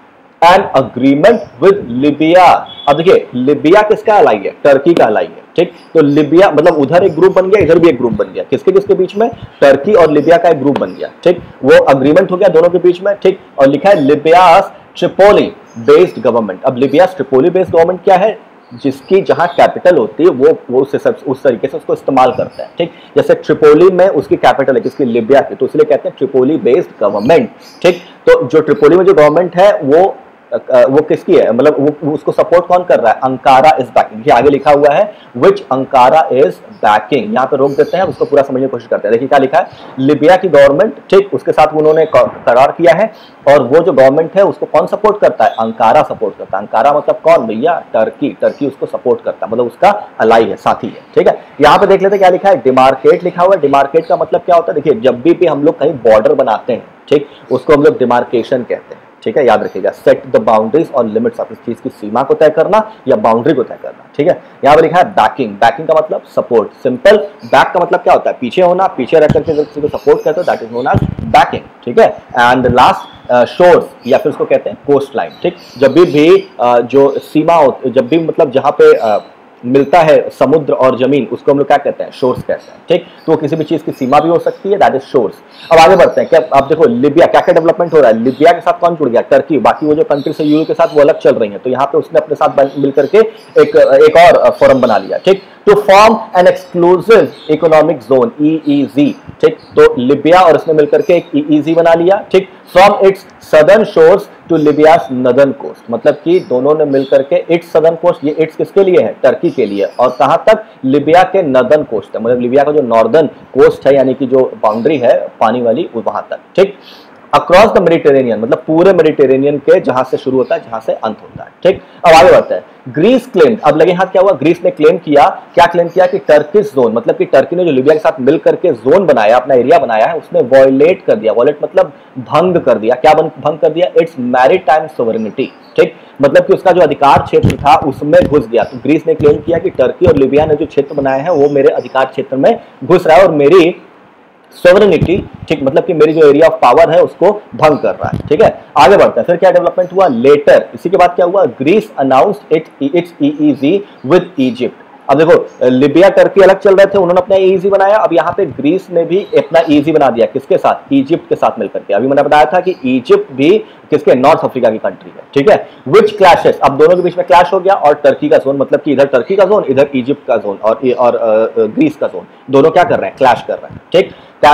an agreement with Libya. अब देखिए लिबिया किसका अलाई है? टर्की का अलाई है, ठीक। तो लिबिया मतलब उधर एक ग्रुप बन गया, इधर भी एक ग्रुप बन गया, किसके किसके बीच में? टर्की और लिबिया का एक ग्रुप बन गया, ठीक। वो अग्रीमेंट हो गया दोनों के बीच में, ठीक। और लिखा है लिबियास ट्रिपोली बेस्ड गवर्नमेंट। अब लिबियास ट्रिपोली बेस्ड गवर्नमेंट क्या है? जिसकी जहां कैपिटल होती है वो वो उस उस तरीके से उसको इस्तेमाल करता है, ठीक। जैसे ट्रिपोली में उसकी कैपिटल है किसकी? लिबिया की, तो इसलिए कहते हैं ट्रिपोली बेस्ड गवर्नमेंट, ठीक। तो जो ट्रिपोली में जो गवर्नमेंट है वो वो किसकी है? मतलब वो उसको सपोर्ट कौन कर रहा है? Ankara is backing. आगे लिखा हुआ है विच अंकारा इज बैकिंग। यहाँ पे रोक देते हैं, उसको पूरा समझने की कोशिश करते हैं। देखिए क्या लिखा है, लिबिया की गवर्नमेंट, ठीक, उसके साथ उन्होंने करार किया है, और वो जो गवर्नमेंट है उसको कौन सपोर्ट करता है? अंकारा सपोर्ट करता है। अंकारा मतलब कौन भैया? टर्की। टर्की उसको सपोर्ट करता है, मतलब उसका अलाई है, साथी है, ठीक है। यहाँ पे देख लेते हैं क्या लिखा है, डिमार्केट लिखा हुआ है। डिमार्केट का मतलब क्या होता है? देखिए जब भी, भी हम लोग कहीं बॉर्डर बनाते हैं, ठीक, उसको हम लोग डिमार्केशन कहते हैं, ठीक है, याद रखिएगा। सेट द बाउंड्रीज और लिमिट्स ऑफ इस चीज की सीमा को तय करना या बाउंड्री को तय करना, ठीक है। यहाँ पर लिखा है बैकिंग। बैकिंग का मतलब सपोर्ट, सिंपल। बैक का मतलब क्या होता है? पीछे होना, पीछे रह करके किसी को सपोर्ट करते हो, that is known as backing, ठीक है। एंड लास्ट शोर्स या फिर उसको कहते हैं कोस्ट लाइन, ठीक। जब भी भी uh, जो सीमा हो, जब भी मतलब जहां पे uh, मिलता है समुद्र और जमीन, उसको हम लोग क्या कहते हैं? शोर्स कहते हैं, ठीक। तो वो किसी भी चीज की सीमा भी हो सकती है, दैट इज शोर्स। अब आगे बढ़ते हैं। क्या आप देखो लिबिया क्या क्या डेवलपमेंट हो रहा है? लिबिया के साथ कौन जुड़ गया? टर्की। बाकी वो जो कंट्रीज है यूरो के साथ वो अलग चल रही है, तो यहाँ पे उसने अपने साथ मिलकर के एक एक और फोरम बना लिया, ठीक, to form an exclusive economic zone, E E Z, ठीक। तो लिबिया और इसने मिलकर के एक ई ई जी बना लिया, ठीक, from its southern shores to Libya's northern coast. मतलब कि दोनों ने मिलकर के इट्स सदर्न कोस्ट, ये इट्स किसके लिए है? टर्की के लिए। और कहां तक? लिबिया के नदर्न कोस्ट है, मतलब लिबिया का जो नॉर्दर्न कोस्ट है, यानी कि जो बाउंड्री है पानी वाली, वहां तक, ठीक। अक्रॉस द मेडिटेरेनियन, मतलब पूरे मेडिटेरेनियन के जहां से शुरू होता है जहां से अंत होता है, ठीक। अब आगे बढ़ते हैं। ग्रीस क्लेम, अब लगे हाथ क्या हुआ? ग्रीस ने क्लेम किया, क्या क्लेम किया? कि टर्किश जोन, मतलब कि टर्की ने जो लिबिया के साथ मिलकर के जोन बनाया, अपना एरिया बनाया है, उसने वॉयलेट कर दिया। वॉयलेट मतलब भंग कर दिया। क्या भंग कर दिया? इट्स मैरीटाइम सोवरेनिटी, ठीक। मतलब कि उसका जो अधिकार क्षेत्र था उसमें घुस गया। तो ग्रीस ने क्लेम किया कि टर्की और लिबिया ने जो क्षेत्र बनाया है वो मेरे अधिकार क्षेत्र में घुस रहा है और मेरी सोवरेनिटी, ठीक, मतलब कि मेरी जो एरिया ऑफ पावर है उसको भंग कर रहा है, ठीक है। आगे बढ़ता है। फिर क्या डेवलपमेंट हुआ? लेटर, इसी के बाद क्या हुआ? Greece announced it its E E Z with Egypt. अब देखो लिबिया टर्की अलग चल रहे थे, उन्होंने अपना ईजी बनाया। अब यहाँ पे ग्रीस ने भी अपना ईजी बना दिया, किसके साथ? इजिप्ट के साथ मिलकर के। अभी मैंने बताया था कि इजिप्ट भी किसके? नॉर्थ अफ्रीका की कंट्री है, ठीक है। विच क्लैशेस, अब दोनों के बीच में क्लैश हो गया, और टर्की का जोन, मतलब कि इधर टर्की का जोन, इधर इजिप्ट का जोन, और और ग्रीस का जोन, दोनों क्या कर रहे हैं? क्लैश कर रहे हैं, ठीक।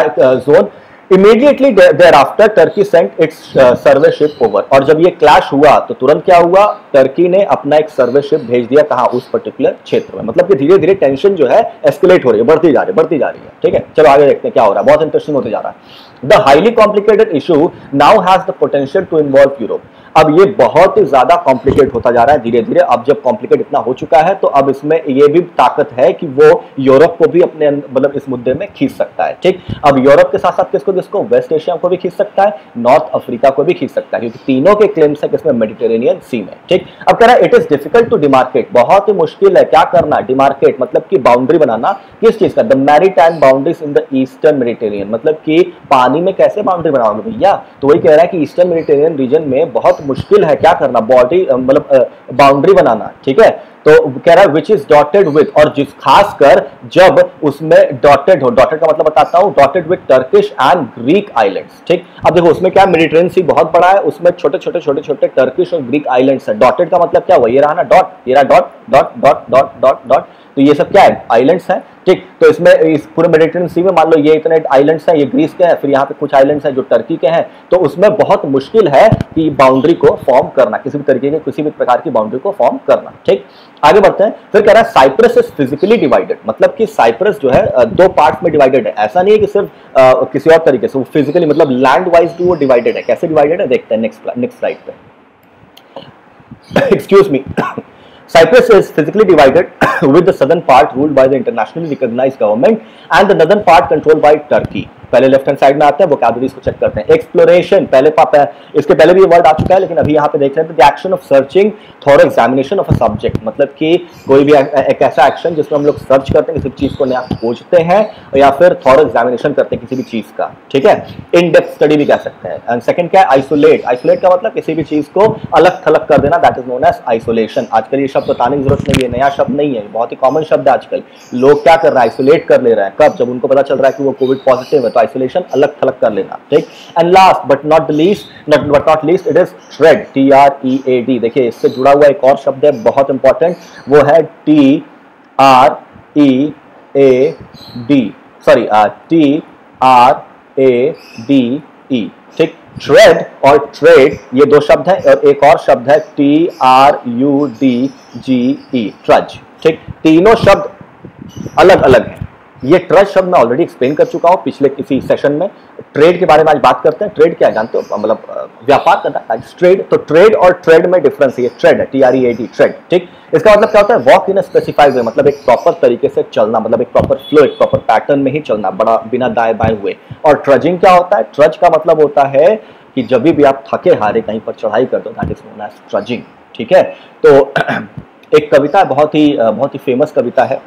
Zone immediately thereafter Turkey sent its survey ship over. और जब ये क्लैश हुआ तो तुरंत क्या हुआ? टर्की ने अपना एक सर्वे शिप भेज दिया, कहां? उस पर्टिकुलर क्षेत्र में। मतलब कि धीरे धीरे टेंशन जो है एस्केलेट हो रही है, बढ़ती जा रही है, बढ़ती जा रही है, ठीक है। चलो आगे देखते हैं क्या हो रहा है, बहुत इंटरेस्टिंग होते जा रहा है। The highly complicated issue now has the potential to involve Europe. अब ये बहुत ही ज्यादा कॉम्प्लिकेट होता जा रहा है धीरे धीरे। अब जब कॉम्प्लिकेट इतना हो चुका है तो अब इसमें ये भी ताकत है कि वो यूरोप को भी अपने मतलब इस मुद्दे में खींच सकता है, ठीक। अब यूरोप के साथ साथ किसको किसको? वेस्ट एशिया को भी खींच सकता है, नॉर्थ अफ्रीका को भी खींच सकता है, क्योंकि तीनों के क्लेम्स है किसमें? मेडिटेरेनियन सी में, ठीक। अब कह रहा है it is difficult to demarcate, बहुत ही मुश्किल है क्या करना? डिमार्केट मतलब कि बाउंड्री बनाना, किस चीज का? The maritime boundaries in the eastern Mediterranean, मतलब कि पानी में कैसे बाउंड्री बनाओगे भैया? तो वही कह रहा है कि ईस्टर्न मेडिटेरेनियन रीजन में बहुत मुश्किल है क्या करना? बॉडी मतलब बाउंड्री बनाना, ठीक है। तो कह रहा है विच इज डॉटेड विद, और जिस खासकर जब उसमें डॉटेड हो, डॉटेड का मतलब बताता हूं, dotted with Turkish and Greek islands, ठीक। अब देखो उसमें क्या, मेडिटेरेनियन सी बहुत बड़ा है, उसमें छोटे छोटे छोटे छोटे टर्किश और ग्रीक आइलैंड्स है। डॉटेड का मतलब क्या हुआ? ये रहा ना डॉट, ये रहा dot dot dot dot dot dot, तो ये सब क्या है? आइलैंड्स हैं, ठीक। तो इसमें इस पूरे मेडिटेरेनियन सी में मान लो ये इतने आइलैंड्स हैं, ये ग्रीस के हैं, फिर यहाँ पे कुछ आइलैंड्स हैं जो टर्की के हैं, तो उसमें बहुत मुश्किल है कि बाउंड्री को फॉर्म करना, किसी भी तरीके के किसी भी प्रकार की बाउंड्री को फॉर्म करना, ठीक। आगे बढ़ते हैं। फिर कह रहा है साइप्रस इज फिजिकली डिवाइडेड, मतलब कि साइप्रस जो है दो पार्ट्स में डिवाइडेड है। ऐसा नहीं है कि सिर्फ आ, किसी और तरीके से, वो फिजिकली मतलब लैंड वाइज भी वो डिवाइडेड है। कैसे डिवाइडेड है देखते हैं नेक्स्ट नेक्स्ट स्लाइड पे। Excuse me. Cyprus is physically divided with the southern part ruled by the internationally recognized government and the northern part controlled by Turkey. पहले लेफ्ट हैंड साइड में आते हैं, वोकैबुलरीज को check करते हैं। Exploration, पहले पापा इसके पहले भी ये वर्ड आ चुका है, लेकिन अभी यहाँ पे देख रहे हैं the action of searching thorough examination of a subject, मतलब कि कोई भी एक ऐसा एक्शन जिसमें हम लोग सर्च करते हैं, किसी चीज को नया खोजते हैं या फिर थॉर एग्जामिनेशन करते हैं किसी भी चीज का, ठीक है। इन डेप्थ स्टडी भी कह सकते हैं। एंड सेकंड क्या है, आइसोलेट। आइसोलेट का मतलब किसी भी चीज को अलग थलग कर देना, that is known as isolation. आजकल ये शब्द बताने की जरूरत नहीं है, नया शब्द नहीं है, बहुत ही कॉमन शब्द है आजकल। लोग क्या कर रहे हैं, आइसोलेट कर ले रहे हैं। कब? जब उनको पता चल रहा है कि वो कोविड पॉजिटिव है, तो आइसोलेशन अलग थलग कर लेना, ठीक। And last but not the least not but not least it is tread, T R E A D. देखिए इससे जुड़ा हुआ एक और शब्द है बहुत इंपॉर्टेंट, वो है T R E A D, sorry T R A D E, ठीक। ट्रेड और ट्रेड ये दो शब्द हैं, और एक और शब्द है T R U D G E, trudge, ठीक। तीनों शब्द अलग अलग हैं। ये ट्रज शब्द मैं ऑलरेडी एक्सप्लेन कर चुका हूं पिछले किसी सेशन में। ट्रेड के बारे में आज बात करते हैं। ट्रेड क्या है जानते हो, मतलब व्यापार करना, ट्रेड। तो ट्रेड और ट्रेड में डिफरेंस है, ट्रेड है, T R E A D, tread, ठीक। इसका मतलब क्या होता है, वॉक इन अ स्पेसिफाइड वे, मतलब एक प्रॉपर तरीके से चलना, मतलब एक प्रॉपर फ्लो, एक प्रॉपर पैटर्न में ही चलना, बड़ा बिना दाएं बाएं हुए। और ट्रजिंग क्या होता है, ट्रज का मतलब होता है कि जब भी आप थके हारे कहीं पर चढ़ाई कर दो, that is known as trudging, ठीक है। तो एक कविता बहुत ही बहुत ही फेमस कविता है,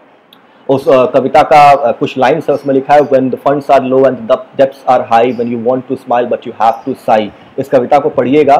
उस कविता का कुछ लाइन्स है, उसमें लिखा है when the funds are low and the depths are high, when you want to smile but you have to sigh. इस कविता को पढ़िएगा,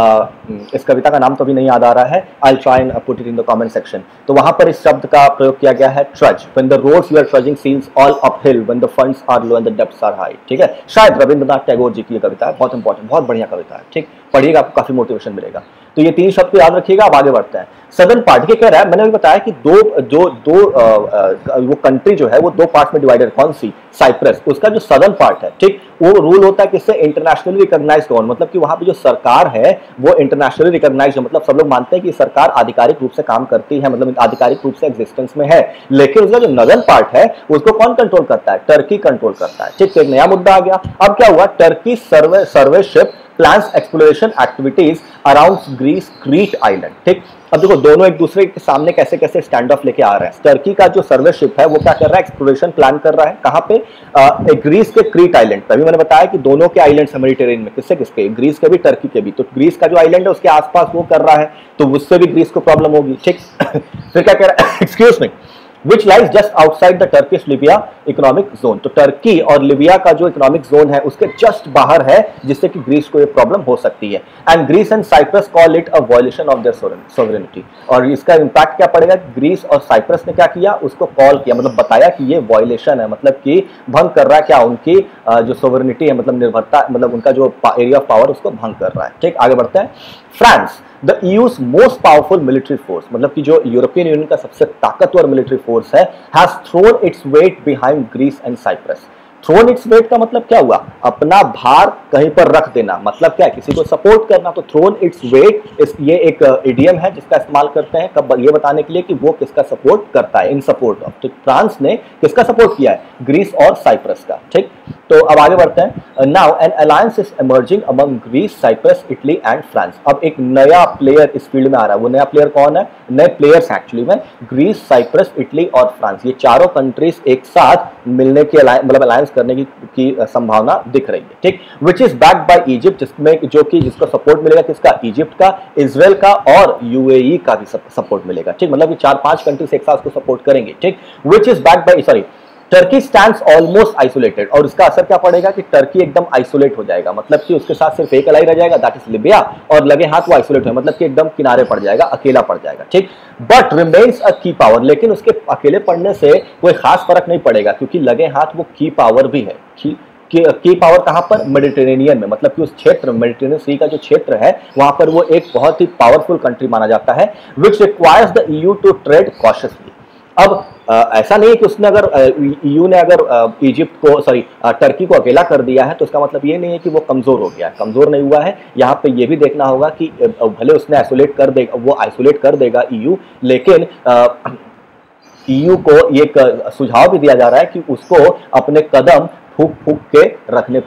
इस कविता का नाम तो अभी नहीं याद आ रहा है, I will try and put it in the comment section. तो वहां पर इस शब्द का प्रयोग किया गया है, trudge. When the roads you are trudging seems all uphill, when the funds are low and the depths are high, ठीक है। शायद रविंद्रनाथ टैगोर जी की ये कविता है, बहुत इंपॉर्टेंट, बहुत बढ़िया कविता है, ठीक। पढ़िएगा, आपको काफी मोटिवेशन मिलेगा। तो ये तीन शब्द को याद रखिएगा। अब आगे बढ़ते हैं। सदर्न पार्ट के कह रहा है, मैंने भी बताया कि दो जो दो आ, आ, वो कंट्री जो है वो दो पार्ट में डिवाइडेड, कौन सी, साइप्रस। उसका जो सदर्न पार्ट है, ठीक, वो रूल होता है किससे, इंटरनेशनली रिकॉग्नाइज्ड गवर्नमेंट, मतलब कि वहां पे जो सरकार है वो इंटरनेशनली रिकॉग्नाइज्ड है, मतलब सब लोग मानते हैं कि सरकार आधिकारिक रूप से काम करती है, मतलब आधिकारिक रूप से एग्जिस्टेंस में है। लेकिन उसका जो नॉर्दर्न पार्ट है उसको कौन कंट्रोल करता है, टर्की कंट्रोल करता है, ठीक। तो एक नया मुद्दा आ गया। अब क्या हुआ, Turkey survey survey ship plans exploration activities around Greece Crete island, ठीक। अब देखो दोनों एक दूसरे के सामने कैसे कैसे स्टैंड ऑफ लेके आ रहे हैं। टर्की का जो सर्वेशिप है वो क्या कर रहा है, एक्सप्लोरेशन प्लान कर रहा है, कहां पे, ग्रीस के क्रीट आइलैंड पे। अभी मैंने बताया कि दोनों के आइलैंड्स है मेडिटेरेनियन में, किससे किसके, ग्रीस के भी टर्की के भी। तो ग्रीस का जो आइलैंड है उसके आसपास वो कर रहा है, तो उससे भी ग्रीस को प्रॉब्लम होगी, ठीक। फिर क्या कह रहा है, excuse me, which lies just outside the Turkish Libya economic zone। तो टर्की और लिबिया का जो इकोनॉमिक जोन है उसके जस्ट बाहर है, जिससे कि ग्रीस को ये प्रॉब्लम हो सकती है। And Greece and Cyprus call it a violation of their sovereignty. और इसका इंपैक्ट क्या पड़ेगा, ग्रीस और साइप्रस ने क्या किया, उसको कॉल किया, मतलब बताया कि ये वायलेशन है, मतलब कि भंग कर रहा है क्या, उनकी जो सोवरेनिटी है, मतलब निर्भरता, मतलब उनका जो एरिया ऑफ पावर उसको भंग कर रहा है, ठीक। आगे बढ़ते हैं। France, the EU's most powerful military force, मतलब कि जो यूरोपियन यूनियन का सबसे ताकतवर मिलिट्री फोर्स है, has thrown its weight behind Greece and Cyprus. Thrown its weight का मतलब क्या हुआ, अपना भार कहीं पर रख देना, मतलब क्या, किसी को सपोर्ट करना। तो थ्रोन इट्स वेट, इस ये एक इडियम है जिसका इस्तेमाल करते हैं कब, ये बताने के लिए कि वो किसका सपोर्ट करता है, इन सपोर्ट ऑफ। तो फ्रांस ने किसका सपोर्ट किया है, ग्रीस और साइप्रस का, ठीक। तो अब आगे बढ़ते हैं। Now an alliance is emerging among Greece, Cyprus, Italy and France. अब एक नया प्लेयर इस फील्ड में आ रहा है। वो नया प्लेयर कौन है, नए प्लेयर्स एक्चुअली में ग्रीस, साइप्रस, इटली और फ्रांस, ये चारों कंट्रीज एक साथ मिलने की, मतलब अलायंस करने की, की संभावना दिख रही है, ठीक। Which is backed by Egypt, जिसमें जो कि जिसको सपोर्ट मिलेगा किसका, इजिप्ट का, इजराइल का और यूएई का भी सपोर्ट मिलेगा, ठीक। मतलब कि चार पांच कंट्रीज एक साथ उसको सपोर्ट करेंगे, ठीक। Which is backed by, sorry, Turkey stands almost isolated. और इसका असर क्या पड़ेगा कि टर्की एकदम आइसोलेट हो जाएगा, मतलब कि उसके साथ सिर्फ एक अलाई रह जाएगा, दैट इज लिबिया, और लगे हाथ वो आइसोलेट हो, मतलब कि एकदम किनारे पड़ जाएगा, अकेला पड़ जाएगा, ठीक। बट रिमेन्स अ की पावर, लेकिन उसके अकेले पड़ने से कोई खास फर्क नहीं पड़ेगा, क्योंकि लगे हाथ वो की पावर भी है। की की पावर कहां पर, मेडिटेरेनियन में, मतलब कि उस क्षेत्र में, मेडिटेरेनियन सी का जो क्षेत्र है वहां पर वो एक बहुत ही पावरफुल कंट्री माना जाता है। Which requires the EU to tread cautiously. अब आ, ऐसा नहीं है कि उसने अगर ईयू ने अगर इजिप्ट को, सॉरी टर्की को अकेला कर दिया है तो इसका मतलब ये नहीं है कि वो कमजोर हो गया है, कमजोर नहीं हुआ है। यहाँ पे ये भी देखना होगा कि भले उसने आइसोलेट कर देगा, वो आइसोलेट कर देगा ईयू, लेकिन ईयू को एक सुझाव भी दिया जा रहा है कि उसको अपने कदम फूक फूक के रखने पड़ेंगे,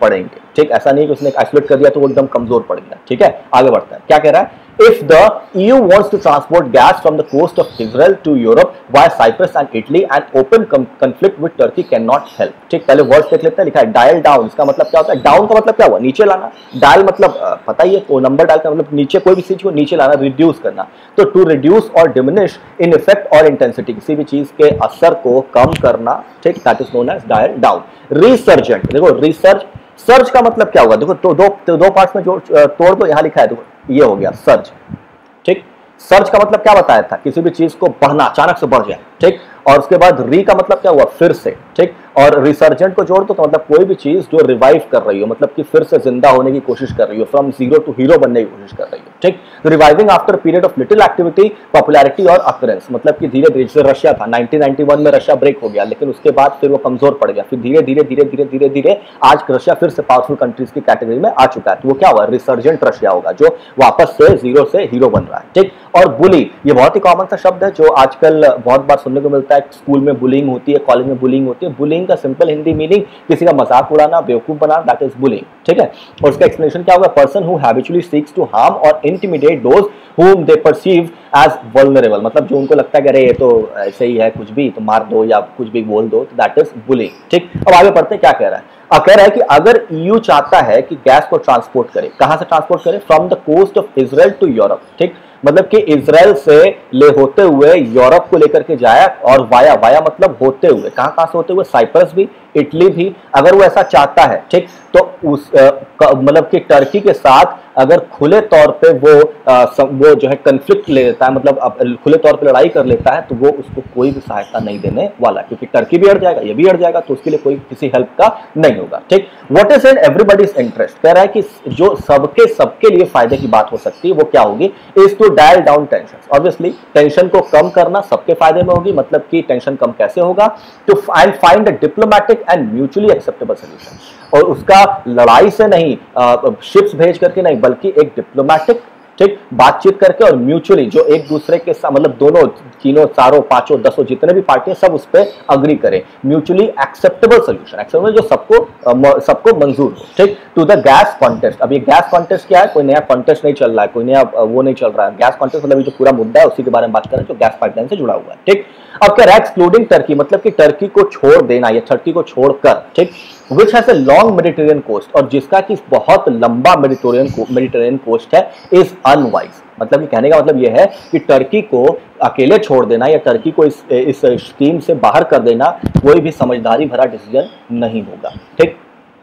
ठीक, ऐसा नहीं कि उसने आइसोलेट कर दिया तो वो एकदम कमजोर पड़ गया। ठीक है, आगे बढ़ता है, क्या कह रहा है, if the E U wants to transport gas from the coast of Israel to Europe via Cyprus and Italy, an open conflict with Turkey cannot help। ठीक, पहले वर्ड्स देख लेते हैं, लिखा है डायल डाउन, इसका मतलब क्या होता है, डाउन का मतलब क्या हुआ, नीचे लाना, डायल मतलब पता ही है, तो नंबर डायल का मतलब नीचे, कोई भी चीज को नीचे लाना, रिड्यूस करना, तो टू रिड्यूस और डिमिनिश इन इफेक्ट और इंटेंसिटी, किसी भी चीज के असर को कम करना, ठीक, that is known as dial down. Resurgent, देखो रिसर्ज, सर्ज का मतलब क्या हुआ, देखो तो दो तो दो पार्ट्स में जो तोड़ दो, यहां लिखा है, देखो ये हो गया सर्ज। ठीक, सर्ज का मतलब क्या बताया था, किसी भी चीज को बढ़ना, अचानक से बढ़ जाए। ठीक, और उसके बाद री का मतलब क्या हुआ, फिर से। ठीक, और रिसर्जेंट को जोड़ दो तो मतलब कोई भी चीज जो रिवाइव कर रही हो, मतलब कि फिर से जिंदा होने की कोशिश कर रही हो, फ्रॉम जीरो टू हीरो बनने की कोशिश कर रही हो। ठीक, तो reviving after period of little activity, popularity और अकरेंस, मतलब कि धीरे धीरे, जैसे रशिया था नाइनटीन नाइंटी वन में रशिया ब्रेक हो गया, लेकिन उसके बाद फिर वो कमजोर पड़ गया, फिर धीरे धीरे धीरे धीरे धीरे धीरे आज रशिया फिर से पावरफुल कंट्रीज की कैटेगरी में आ चुका है। तो वो क्या हुआ, रिसर्जेंट रशिया होगा, जो वापस से जीरो से हीरो बन रहा है। ठीक, और बुली, ये बहुत ही कॉमन सा शब्द है जो आजकल बहुत बार सुनने को मिलता है, स्कूल में बुलिंग होती है, कॉलेज में बुलिंग होती है। बुलिंग का सिंपल हिंदी मीनिंग किसी का मजाक उड़ाना, बेवकूफ बनाना, दैट इज बुलिंग। ठीक है, और उसका एक्सप्लेनेशन क्या होगा, person who habitually seeks to harm और intimidate those whom they perceive as vulnerable, मतलब जो उनको लगता है कि अरे ये तो ऐसे ही है, कुछ भी तो मार दो या कुछ भी बोल दो, तो दैट इज बुलिंग। ठीक, अब आगे पढ़ते हैं, क्या कह रहा है, अब कह रहा है कि अगर ईयू चाहता है कि गैस को ट्रांसपोर्ट करे, कहां से ट्रांसपोर्ट करे, from the coast of Israel to Europe. ठीक, मतलब कि इजराइल से ले होते हुए यूरोप को लेकर के जाए, और वाया, वाया मतलब होते हुए, कहां कहां से होते हुए, साइप्रस भी, इटली भी, अगर वो ऐसा चाहता है। ठीक, तो उस मतलब कि टर्की के साथ अगर खुले तौर पे वो आ, वो जो है कन्फ्लिक्ट ले लेता है, मतलब खुले तौर पे लड़ाई कर लेता है, तो वो उसको कोई भी सहायता नहीं देने वाला, क्योंकि टर्की भी अड़ जाएगा, ये भी अड़ जाएगा, तो उसके लिए कोई किसी हेल्प का नहीं होगा। ठीक, what is in everybody's interest, कह रहा है कि जो सबके सबके लिए फायदे की बात हो सकती है वो क्या होगी, is to dial down tension. Obviously tension को कम करना सबके फायदे में होगी, मतलब कि टेंशन कम कैसे होगा, to and find a diplomatic and mutually acceptable solution, और उसका लड़ाई से नहीं, शिप्स भेज करके नहीं, बल्कि एक डिप्लोमेटिक, ठीक, बातचीत करके और म्यूचुअली, जो एक दूसरे के साथ, मतलब दोनों, तीनों, चारों, पांचों, दसों, जितने भी पार्टी सब उस पर अग्री करें, म्यूचुअली एक्सेप्टेबल सोल्यूशन, एक्सेप्टेबल जो सबको सबको मंजूर हो। ठीक, टू द गैस कॉन्टेस्ट। अब ये गैस कॉन्टेस्ट क्या है, कोई नया कॉन्टेस्ट नहीं चल रहा है, कोई नया वो नहीं चल रहा है, गैस कॉन्टेस्ट मतलब जो पूरा मुद्दा है उसी के बारे में बात करें, जो गैस पाइपलाइन से जुड़ा हुआ है। ठीक, अब क्या है, एक्सक्लूडिंग टर्की, मतलब कि टर्की को छोड़ देना, या टर्की को छोड़कर। ठीक, which has a long Mediterranean coast, और जिसका कि बहुत लंबा मेडिटेरियन मेडिटेरियन कोस्ट है, is unwise, मतलब ये कहने का मतलब ये है कि टर्की को अकेले छोड़ देना या टर्की को इस इस स्कीम से बाहर कर देना कोई भी समझदारी भरा डिसीजन नहीं होगा। ठीक,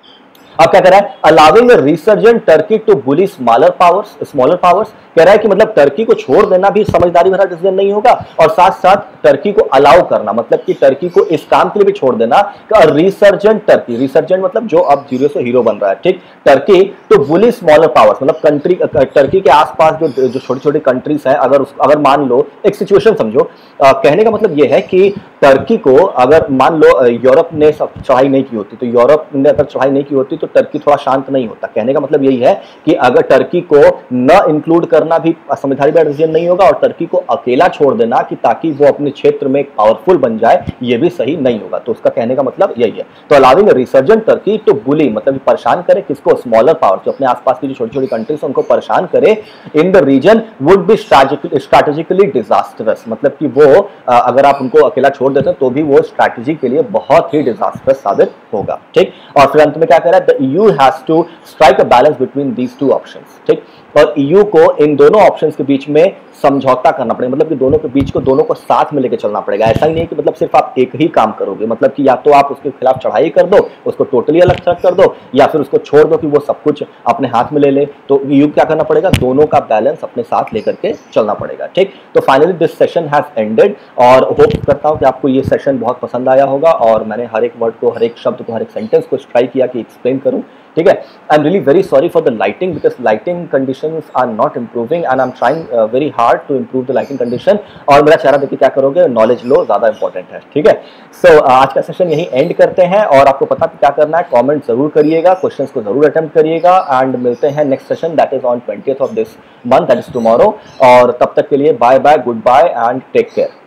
अब क्या कह रहा है, allowing resurgent Turkey to bully smaller powers, smaller powers, कह रहा है कि मतलब टर्की को छोड़ देना भी समझदारी भरा डिसीजन नहीं होगा, और साथ साथ टर्की को अलाउ करना, मतलब कि टर्की को इस काम के लिए भी छोड़ देना, रिसर्जेंट टर्की, रिसर्जेंट मतलब जो अब जीरो से हीरो बन रहा है। ठीक, Turkey to bully smaller powers, मतलब कंट्री, टर्की के आसपास जो जो छोटी छोटी कंट्रीज हैं, अगर अगर मान लो एक सिचुएशन समझो, आ, कहने का मतलब ये है कि टर्की को अगर मान लो यूरोप ने चढ़ाई नहीं की होती, तो यूरोप ने अगर चढ़ाई नहीं की होती तो टर्की थोड़ा शांत नहीं होता। कहने का मतलब यही है कि अगर टर्की को न इंक्लूड करना भी समझदारी भरा डिसीजन नहीं होगा, और टर्की को अकेला छोड़ देना कि ताकि वो अपने क्षेत्र में पावरफुल बन जाए, ये भी सही नहीं होगा। तो उसका कहने का मतलब यही है। तो allowing resurgent Turkey to bully, मतलब परेशान करे किसको, स्मॉलर पावर, जो अपने आसपास की जो छोटी छोटी कंट्रीज उनको परेशान करे, in the region would be strategically disastrous, मतलब कि वो अगर आप उनको अकेला छोड़ देते हैं तो भी वो स्ट्रैटेजी के लिए बहुत ही डिजास्टरस साबित होगा। ठीक, और फिर अंत में क्या कह रहा है, the EU has to strike a balance between these two options. ठीक, और ईयू को इन दोनों ऑप्शंस के बीच में समझौता करना पड़ेगा, मतलब कि दोनों के बीच को दोनों को साथ में लेकर चलना पड़ेगा। ऐसा ही नहीं है कि मतलब सिर्फ आप एक ही काम करोगे, मतलब कि या तो आप उसके खिलाफ चढ़ाई कर दो, उसको टोटली अलग थलग कर दो, या फिर उसको छोड़ दो कि वो सब कुछ अपने हाथ में ले ले। तो ईयू क्या करना पड़ेगा, दोनों का बैलेंस अपने साथ लेकर के चलना पड़ेगा। ठीक, तो finally this session has ended, और होप करता हूं कि आपको ये सेशन बहुत पसंद आया होगा, और मैंने हर एक वर्ड को, हर एक शब्द को, हर एक सेंटेंस को ट्राई किया कि एक्सप्लेन करूं। ठीक है, I am really very sorry for the lighting, because lighting conditions are not improving and I am trying very hard to improve the lighting condition. और मेरा चेहरा देखिए क्या करोगे, नॉलेज लो, ज्यादा इंपॉर्टेंट है। ठीक है, सो so, आज का सेशन यही एंड करते हैं, और आपको पता क्या करना है, कमेंट जरूर करिएगा, क्वेश्चंस को जरूर अटेम्प्ट करिएगा, एंड मिलते हैं next session, that is on twentieth of this month, that is tomorrow. और तब तक के लिए bye bye, goodbye and take care.